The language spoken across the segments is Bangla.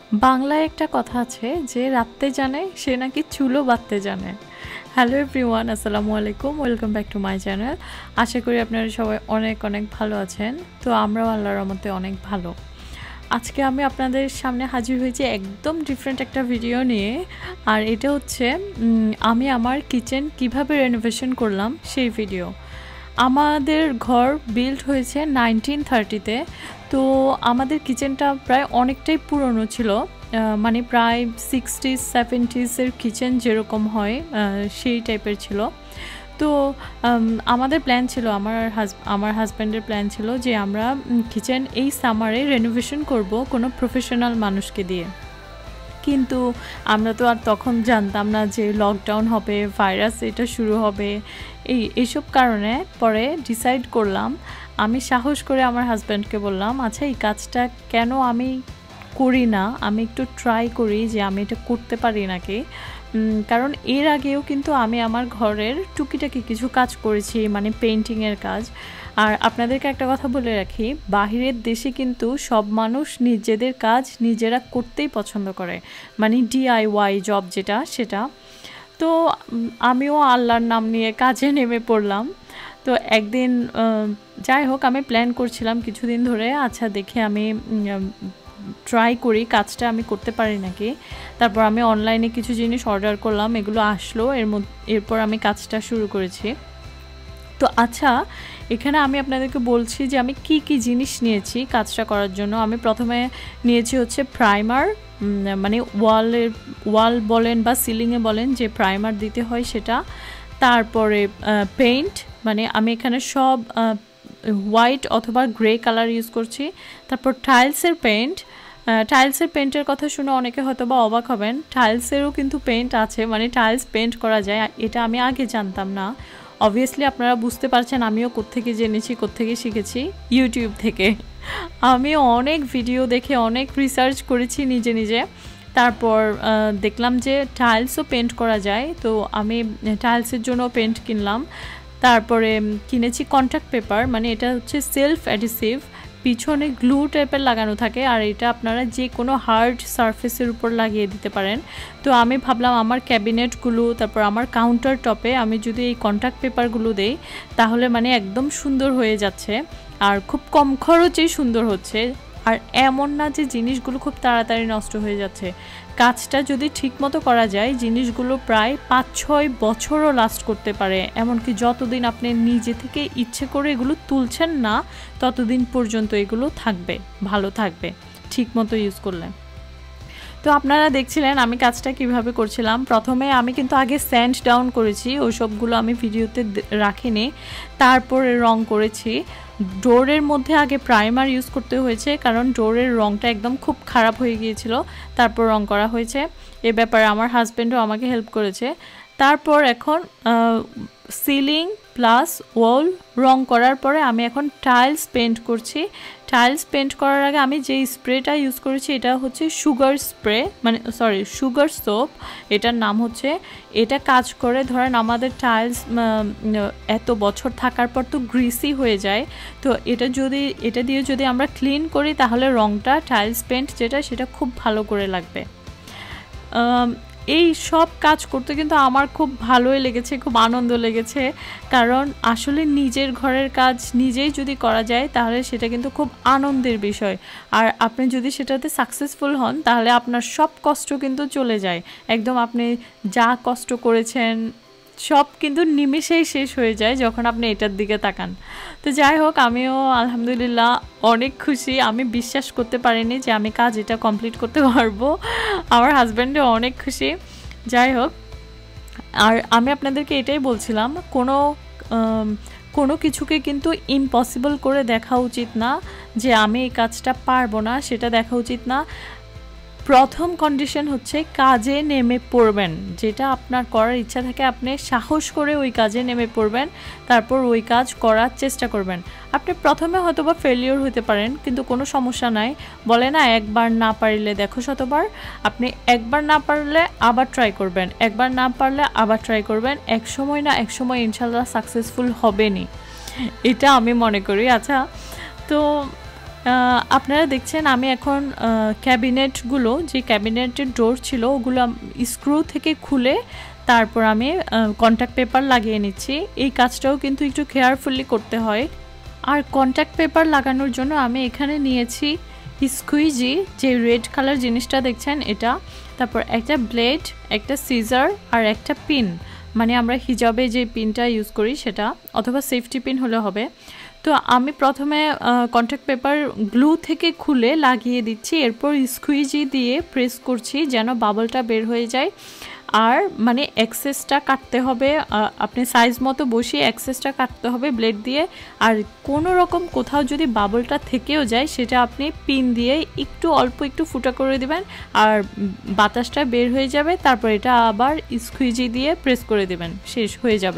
বাংলায় একটা কথা আছে যে রাঁধতে জানে সে নাকি চুলও বাঁধতে জানে। হ্যালো এভরিওয়ান, আসসালামু আলাইকুম, welcome back to my channel. আশা করি আপনারা সবাই অনেক অনেক ভালো আছেন। তো আমরাও আল্লাহর রহমতে অনেক ভালো। আজকে আমি আপনাদের সামনে হাজির হয়েছি একদম ডিফারেন্ট একটা ভিডিও নিয়ে। আর এটা হচ্ছে আমি আমার কিচেন কিভাবে রেনোভেশন করলাম সেই ভিডিও। আমাদের ঘর বিল্ড হয়েছে 1930-তে। তো আমাদের কিচেনটা প্রায় অনেকটাই পুরনো ছিল, মানে প্রায় 60s-70s-এর কিচেন যেরকম হয় সেই টাইপের ছিল। তো আমাদের প্ল্যান ছিল, আমার হাজব্যান্ডের প্ল্যান ছিল যে আমরা কিচেন এই সামারে রেনোভেশন করব কোনো প্রফেশনাল মানুষকে দিয়ে। কিন্তু আমরা তো আর তখন জানতাম না যে লকডাউন হবে, ভাইরাস এটা শুরু হবে, এইসব কারণে পরে ডিসাইড করলাম, আমি সাহস করে আমার হাজব্যান্ডকে বললাম, আচ্ছা এই কাজটা কেন আমি করি না, আমি একটু ট্রাই করি যে আমি এটা করতে পারি নাকি। কারণ এর আগেও কিন্তু আমি আমার ঘরের টুকিটাকি কিছু কাজ করেছি, মানে পেইন্টিংয়ের কাজ। আর আপনাদেরকে একটা কথা বলে রাখি, বাহিরের দেশে কিন্তু সব মানুষ নিজেদের কাজ নিজেরা করতেই পছন্দ করে, মানে DIY জব যেটা সেটা। তো আমিও আল্লাহর নাম নিয়ে কাজে নেমে পড়লাম। তো একদিন যাই হোক, আমি প্ল্যান করছিলাম কিছুদিন ধরে, আচ্ছা দেখে আমি ট্রাই করি কাজটা আমি করতে পারি নাকি। তারপর আমি অনলাইনে কিছু জিনিস অর্ডার করলাম, এগুলো আসলো, এরপর আমি কাজটা শুরু করেছি। তো আচ্ছা, এখানে আমি আপনাদেরকে বলছি যে আমি কি কি জিনিস নিয়েছি কাজটা করার জন্য। আমি প্রথমে নিয়েছি হচ্ছে প্রাইমার, মানে ওয়াল বলেন বা সিলিংয়ে বলেন যে প্রাইমার দিতে হয় সেটা। তারপরে পেইন্ট, মানে আমি এখানে সব হোয়াইট অথবা গ্রে কালার ইউজ করছি। তারপর টাইলসের পেন্টের কথা শুনে অনেকে হয়তো বা অবাক হবেন, টাইলসেরও কিন্তু পেন্ট আছে, মানে টাইলস পেন্ট করা যায়, এটা আমি আগে জানতাম না। অবভিয়াসলি আপনারা বুঝতে পারছেন আমিও কোত্থেকে জেনেছি, কোত্থেকে শিখেছি, ইউটিউব থেকে। আমি অনেক ভিডিও দেখে অনেক রিসার্চ করেছি নিজে নিজে। তারপর দেখলাম যে টাইলসও পেন্ট করা যায়, তো আমি টাইলসের জন্য পেন্ট কিনলাম। তারপরে কিনেছি কন্ট্যাক্ট পেপার, মানে এটা হচ্ছে সেলফ অ্যাডিসিভ, পিছনে গ্লু টাইপের লাগানো থাকে, আর এটা আপনারা যে কোনো হার্ড সারফেসের উপর লাগিয়ে দিতে পারেন। তো আমি ভাবলাম আমার ক্যাবিনেটগুলো, তারপর আমার কাউন্টার টপে আমি যদি এই কন্ট্যাক্ট পেপারগুলো দেই তাহলে মানে একদম সুন্দর হয়ে যাচ্ছে, আর খুব কম খরচেই সুন্দর হচ্ছে। আর এমন না যে জিনিসগুলো খুব তাড়াতাড়ি নষ্ট হয়ে যাচ্ছে, কাজটা যদি ঠিকমতো করা যায় জিনিসগুলো প্রায় 5-6 বছরও লাস্ট করতে পারে। এমনকি যতদিন আপনি নিজে থেকে ইচ্ছে করে এগুলো তুলছেন না ততদিন পর্যন্ত এগুলো থাকবে, ভালো থাকবে ঠিকমতো ইউজ করলে। তো আপনারা দেখছিলেন আমি কাজটা কিভাবে করছিলাম। প্রথমে আমি কিন্তু আগে স্যান্ড ডাউন করেছি, ওই সবগুলো আমি ভিডিওতে রাখিনি। তারপরে রং করেছি। ডোরের মধ্যে আগে প্রাইমার ইউজ করতে হয়েছে, কারণ ডোরের রংটা একদম খুব খারাপ হয়ে গিয়েছিল, তারপর রং করা হয়েছে। এ ব্যাপারে আমার হাজব্যান্ডও আমাকে হেল্প করেছে। তারপর এখন সিলিং প্লাস ওয়াল রং করার পরে আমি এখন টাইলস পেন্ট করছি। টাইলস পেন্ট করার আগে আমি যেই স্প্রেটা ইউজ করেছি এটা হচ্ছে সুগার স্প্রে, মানে সুগার সোপ এটার নাম হচ্ছে। এটা কাজ করে, ধরেন আমাদের টাইলস এত বছর থাকার পর তো গ্রিসি হয়ে যায়, তো এটা দিয়ে যদি আমরা ক্লিন করি তাহলে রংটা, টাইলস পেন্ট যেটা সেটা খুব ভালো করে লাগবে। এই সব কাজ করতে কিন্তু আমার খুব ভালোই লেগেছে, খুব আনন্দ লেগেছে, কারণ আসলে নিজের ঘরের কাজ নিজেই যদি করা যায় তাহলে সেটা কিন্তু খুব আনন্দের বিষয়। আর আপনি যদি সেটাতে সাকসেসফুল হন তাহলে আপনার সব কষ্ট কিন্তু চলে যায়, একদম আপনি যা কষ্ট করেছেন সব কিন্তু নিমেষেই শেষ হয়ে যায় যখন আপনি এটার দিকে তাকান। তো যাই হোক, আমিও আলহামদুলিল্লাহ অনেক খুশি, আমি বিশ্বাস করতে পারিনি যে আমি কাজ এটা কমপ্লিট করতে পারবো। আমার হাজব্যান্ডও অনেক খুশি। যাই হোক, আর আমি আপনাদেরকে এটাই বলছিলাম, কোনো কিছুকে কিন্তু ইম্পসিবল করে দেখা উচিত না, যে আমি এই কাজটা পারবো না সেটা দেখা উচিত না। প্রথম কন্ডিশন হচ্ছে কাজে নেমে পড়বেন, যেটা আপনার করার ইচ্ছা থাকে আপনি সাহস করে ওই কাজে নেমে পড়বেন, তারপর ওই কাজ করার চেষ্টা করবেন। আপনি প্রথমে হয়তো বা ফেলিওর হতে পারেন, কিন্তু কোনো সমস্যা নাই, বলে না একবার না পারলে দেখো শতবার। আপনি একবার না পারলে আবার ট্রাই করবেন, একবার না পারলে আবার ট্রাই করবেন, এক সময় না এক সময় ইনশাল্লাহ সাকসেসফুল হবেনই, এটা আমি মনে করি। আচ্ছা, তো আপনারা দেখছেন আমি এখন ক্যাবিনেটগুলো যে ক্যাবিনেটের ডোর ছিল ওগুলো স্ক্রু থেকে খুলে তারপর আমি কন্ট্যাক্ট পেপার লাগিয়ে নিচ্ছি। এই কাজটাও কিন্তু একটু কেয়ারফুলি করতে হয়। আর কন্ট্যাক্ট পেপার লাগানোর জন্য আমি এখানে নিয়েছি স্কুইজি, যে রেড কালার জিনিসটা দেখছেন এটা, তারপর একটা ব্লেড, একটা সিজার আর একটা পিন, মানে আমরা হিজাবে যে পিনটা ইউজ করি সেটা, অথবা সেফটি পিন হলে হবে। তো আমি প্রথমে কন্ট্যাক্ট পেপার গ্লু থেকে খুলে লাগিয়ে দিচ্ছি, এরপর স্কুইজি দিয়ে প্রেস করছি যেন বাবলটা বের হয়ে যায়। আর মানে এক্সেসটা কাটতে হবে, আপনি সাইজ মতো বসিয়ে এক্সেসটা কাটতে হবে ব্লেড দিয়ে। আর কোনো রকম কোথাও যদি বাবলটা থেকেও যায় সেটা আপনি পিন দিয়ে একটু অল্প একটু ফুটা করে দিবেন আর বাতাসটা বের হয়ে যাবে। তারপর এটা আবার স্কুইজি দিয়ে প্রেস করে দিবেন, শেষ হয়ে যাবে।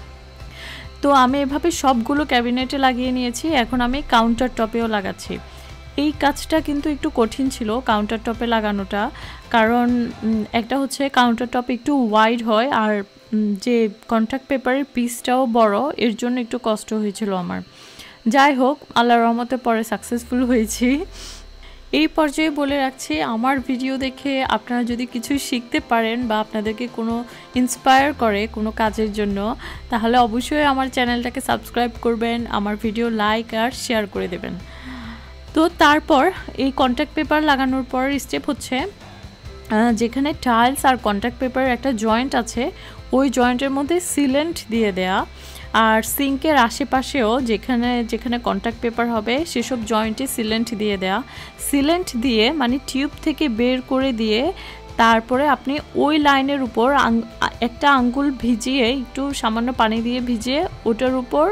তো আমি এভাবে সবগুলো ক্যাবিনেটে লাগিয়ে নিয়েছি। এখন আমি কাউন্টার টপেও লাগাচ্ছি। এই কাজটা কিন্তু একটু কঠিন ছিল কাউন্টার টপে লাগানোটা, কারণ একটা হচ্ছে কাউন্টার টপ একটু ওয়াইড হয় আর যে কন্ট্যাক্ট পেপারের পিসটাও বড়, এর জন্য একটু কষ্ট হয়েছিল আমার। যাই হোক, আল্লাহর রহমতে পরে সাকসেসফুল হয়েছি। এই পর্যায়ে বলে রাখছি, আমার ভিডিও দেখে আপনারা যদি কিছু শিখতে পারেন বা আপনাদেরকে কোনো ইন্সপায়ার করে কোনো কাজের জন্য, তাহলে অবশ্যই আমার চ্যানেলটাকে সাবস্ক্রাইব করবেন, আমার ভিডিও লাইক আর শেয়ার করে দেবেন। তো তারপর এই কন্ট্যাক্ট পেপার লাগানোর পর স্টেপ হচ্ছে যেখানে টাইলস আর কন্ট্যাক্ট পেপারের একটা জয়েন্ট আছে ওই জয়েন্টের মধ্যে সিলেন্ট দিয়ে দেয়া, আর সিঙ্কের আশেপাশেও যেখানে যেখানে কন্ট্যাক্ট পেপার হবে সেসব জয়েন্টে সিলেন্ট দিয়ে দেয়া। সিলেন্ট দিয়ে মানে টিউব থেকে বের করে দিয়ে তারপরে আপনি ওই লাইনের উপর একটা আঙ্গুল ভিজিয়ে, একটু সামান্য পানি দিয়ে ভিজিয়ে ওটার উপর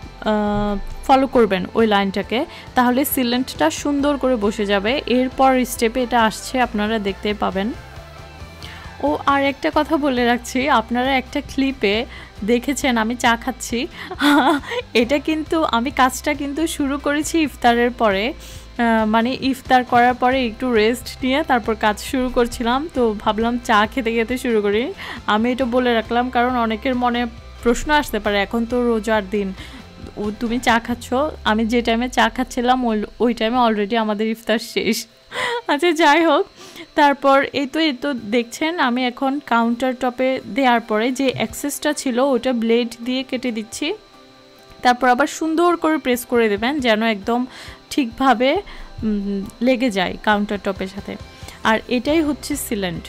ফলো করবেন ওই লাইনটাকে, তাহলে সিলেন্টটা সুন্দর করে বসে যাবে। এরপর স্টেপে এটা আসছে, আপনারা দেখতে পাবেন। ও আর একটা কথা বলে রাখছি, আপনারা একটা ক্লিপে দেখেছেন আমি চা খাচ্ছি। এটা কিন্তু আমি কাজটা কিন্তু শুরু করেছি ইফতারের পরে, মানে ইফতার করার পরে একটু রেস্ট নিয়ে তারপর কাজ শুরু করছিলাম। তো ভাবলাম চা খেতে খেতে শুরু করি। আমি এটা বলে রাখলাম কারণ অনেকের মনে প্রশ্ন আসতে পারে, এখন তো রোজার দিন তুমি চা খাচ্ছ। আমি যে টাইমে চা খাচ্ছিলাম ওই টাইমে অলরেডি আমাদের ইফতার শেষ। আচ্ছা যাই হোক, তারপর এই তো দেখছেন আমি এখন কাউন্টার টপে দেওয়ার পরে যে অ্যাক্সেসটা ছিল ওটা ব্লেড দিয়ে কেটে দিচ্ছি। তারপর আবার সুন্দর করে প্রেস করে দেবেন যেন একদম ঠিকভাবে লেগে যায় কাউন্টার টপের সাথে। আর এটাই হচ্ছে সিলেন্ট।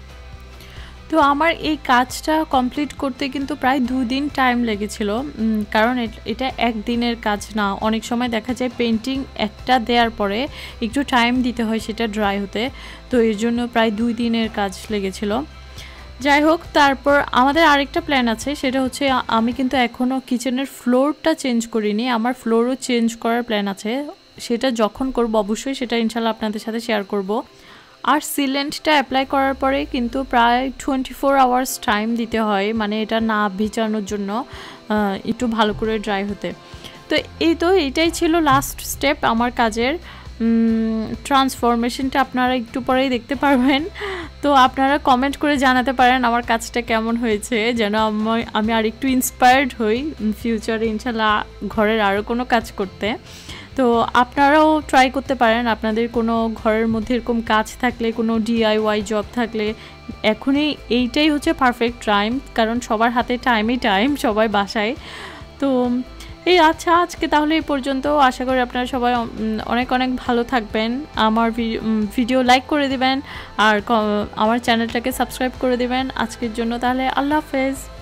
তো আমার এই কাজটা কমপ্লিট করতে কিন্তু প্রায় 2 দিন টাইম লেগেছিল, কারণ এটা একদিনের কাজ না। অনেক সময় দেখা যায় পেন্টিং একটা দেওয়ার পরে একটু টাইম দিতে হয় সেটা ড্রাই হতে, তো এর জন্য প্রায় 2 দিনের কাজ লেগেছিল। যাই হোক, তারপর আমাদের আরেকটা প্ল্যান আছে, সেটা হচ্ছে আমি কিন্তু এখনও কিচেনের ফ্লোরটা চেঞ্জ করিনি, আমার ফ্লোরও চেঞ্জ করার প্ল্যান আছে। সেটা যখন করব অবশ্যই সেটা ইনশাল্লাহ আপনাদের সাথে শেয়ার করব। আর সিলেন্টটা অ্যাপ্লাই করার পরে কিন্তু প্রায় 24 আওয়ার্স টাইম দিতে হয়, মানে এটা না ভিজানোর জন্য, একটু ভালো করে ড্রাই হতে। তো এইটাই ছিল লাস্ট স্টেপ আমার কাজের। ট্রান্সফরমেশনটা আপনারা একটু পরেই দেখতে পারবেন। তো আপনারা কমেন্ট করে জানাতে পারেন আমার কাজটা কেমন হয়েছে, যেন আমি আর একটু ইন্সপায়ার্ড হই ফিউচারে ইনশাল্লাহ ঘরের আরও কোনো কাজ করতে। তো আপনারাও ট্রাই করতে পারেন, আপনাদের কোনো ঘরের মধ্যে এরকম কাজ থাকলে, কোনো DIY জব থাকলে এখনই এইটাই হচ্ছে পারফেক্ট টাইম, কারণ সবার হাতে টাইম, সবাই বাসায়। তো এই আচ্ছা, আজকে তাহলে এই পর্যন্ত। আশা করি আপনারা সবাই অনেক অনেক ভালো থাকবেন। আমার ভিডিও লাইক করে দিবেন আর আমার চ্যানেলটাকে সাবস্ক্রাইব করে দিবেন। আজকের জন্য তাহলে আল্লাহ হাফেজ।